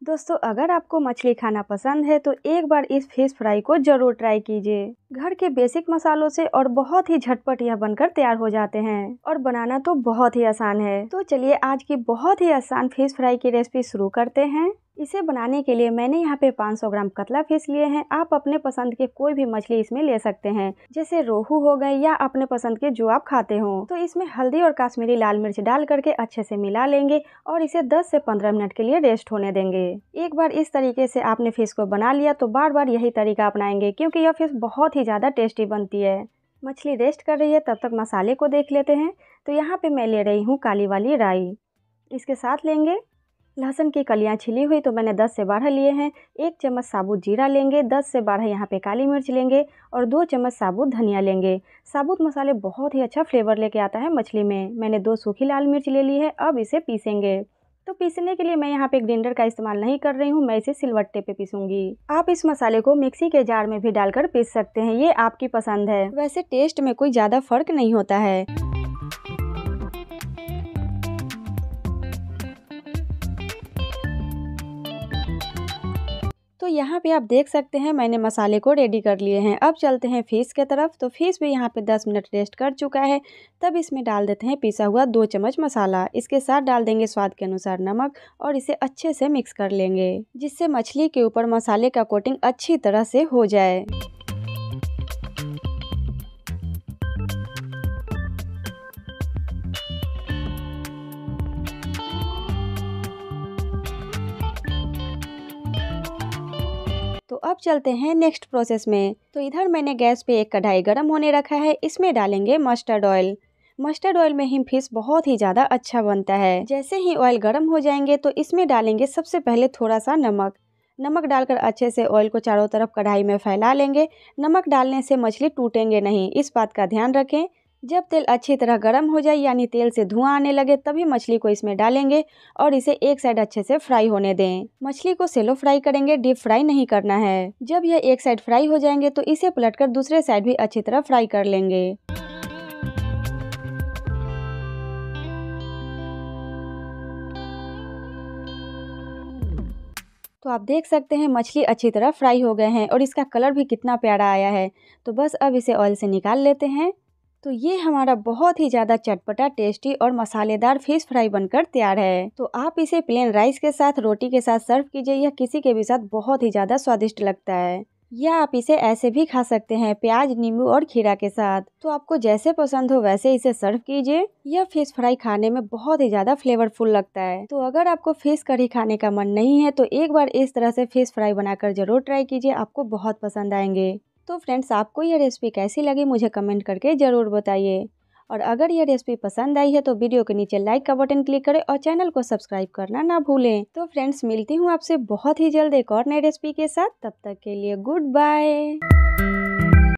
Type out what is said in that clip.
दोस्तों अगर आपको मछली खाना पसंद है तो एक बार इस फिश फ्राई को ज़रूर ट्राई कीजिए। घर के बेसिक मसालों से और बहुत ही झटपट यह बनकर तैयार हो जाते हैं और बनाना तो बहुत ही आसान है। तो चलिए आज की बहुत ही आसान फिश फ्राई की रेसिपी शुरू करते हैं। इसे बनाने के लिए मैंने यहाँ पे 500 ग्राम कतला फिश लिए हैं। आप अपने पसंद के कोई भी मछली इसमें ले सकते हैं, जैसे रोहू हो गए या अपने पसंद के जो आप खाते हो। तो इसमें हल्दी और कश्मीरी लाल मिर्च डाल करके अच्छे से मिला लेंगे और इसे 10 से 15 मिनट के लिए रेस्ट होने देंगे। एक बार इस तरीके से आपने फिश को बना लिया तो बार बार यही तरीका अपनाएंगे, क्योंकि यह फिश बहुत ही ज़्यादा टेस्टी बनती है। मछली रेस्ट कर रही है, तब तक मसाले को देख लेते हैं। तो यहाँ पे मैं ले रही हूँ काली वाली राई। इसके साथ लेंगे लहसुन की कलियां छिली हुई, तो मैंने 10 से 12 लिए हैं। 1 चम्मच साबुत जीरा लेंगे, 10 से 12 यहाँ पे काली मिर्च लेंगे और 2 चम्मच साबुत धनिया लेंगे। साबुत मसाले बहुत ही अच्छा फ्लेवर लेके आता है मछली में। मैंने 2 सूखी लाल मिर्च ले ली है। अब इसे पीसेंगे। तो पीसने के लिए मैं यहाँ पे ग्राइंडर का इस्तेमाल नहीं कर रही हूँ, मैं इसे सिलवट्टे पे पीसूंगी। आप इस मसाले को मिक्सी के जार में भी डालकर पीस सकते हैं, ये आपकी पसंद है। वैसे टेस्ट में कोई ज़्यादा फर्क नहीं होता है। तो यहाँ पे आप देख सकते हैं मैंने मसाले को रेडी कर लिए हैं। अब चलते हैं फिश के तरफ। तो फिश भी यहाँ पे 10 मिनट रेस्ट कर चुका है। तब इसमें डाल देते हैं पिसा हुआ 2 चम्मच मसाला। इसके साथ डाल देंगे स्वाद के अनुसार नमक और इसे अच्छे से मिक्स कर लेंगे, जिससे मछली के ऊपर मसाले का कोटिंग अच्छी तरह से हो जाए। तो अब चलते हैं नेक्स्ट प्रोसेस में। तो इधर मैंने गैस पे एक कढ़ाई गर्म होने रखा है। इसमें डालेंगे मस्टर्ड ऑयल। मस्टर्ड ऑयल में ही फिश बहुत ही ज़्यादा अच्छा बनता है। जैसे ही ऑयल गर्म हो जाएंगे तो इसमें डालेंगे सबसे पहले थोड़ा सा नमक डालकर अच्छे से ऑयल को चारों तरफ कढ़ाई में फैला लेंगे। नमक डालने से मछली टूटेंगे नहीं, इस बात का ध्यान रखें। जब तेल अच्छी तरह गर्म हो जाए, यानी तेल से धुआं आने लगे, तभी मछली को इसमें डालेंगे और इसे एक साइड अच्छे से फ्राई होने दें। मछली को सेलो फ्राई करेंगे, डीप फ्राई नहीं करना है। जब यह एक साइड फ्राई हो जाएंगे तो इसे पलटकर दूसरे साइड भी अच्छी तरह फ्राई कर लेंगे। तो आप देख सकते हैं मछली अच्छी तरह फ्राई हो गए हैं और इसका कलर भी कितना प्यारा आया है। तो बस अब इसे ऑयल से निकाल लेते हैं। तो ये हमारा बहुत ही ज़्यादा चटपटा, टेस्टी और मसालेदार फिश फ्राई बनकर तैयार है। तो आप इसे प्लेन राइस के साथ, रोटी के साथ सर्व कीजिए या किसी के भी साथ बहुत ही ज़्यादा स्वादिष्ट लगता है। या आप इसे ऐसे भी खा सकते हैं, प्याज, नींबू और खीरा के साथ। तो आपको जैसे पसंद हो वैसे इसे सर्व कीजिए। यह फिश फ्राई खाने में बहुत ही ज़्यादा फ्लेवरफुल लगता है। तो अगर आपको फिश करी खाने का मन नहीं है तो एक बार इस तरह से फिश फ्राई बनाकर जरूर ट्राई कीजिए, आपको बहुत पसंद आएंगे। तो फ्रेंड्स, आपको यह रेसिपी कैसी लगी मुझे कमेंट करके ज़रूर बताइए। और अगर यह रेसिपी पसंद आई है तो वीडियो के नीचे लाइक का बटन क्लिक करें और चैनल को सब्सक्राइब करना ना भूलें। तो फ्रेंड्स, मिलती हूँ आपसे बहुत ही जल्द एक और नई रेसिपी के साथ। तब तक के लिए गुड बाय।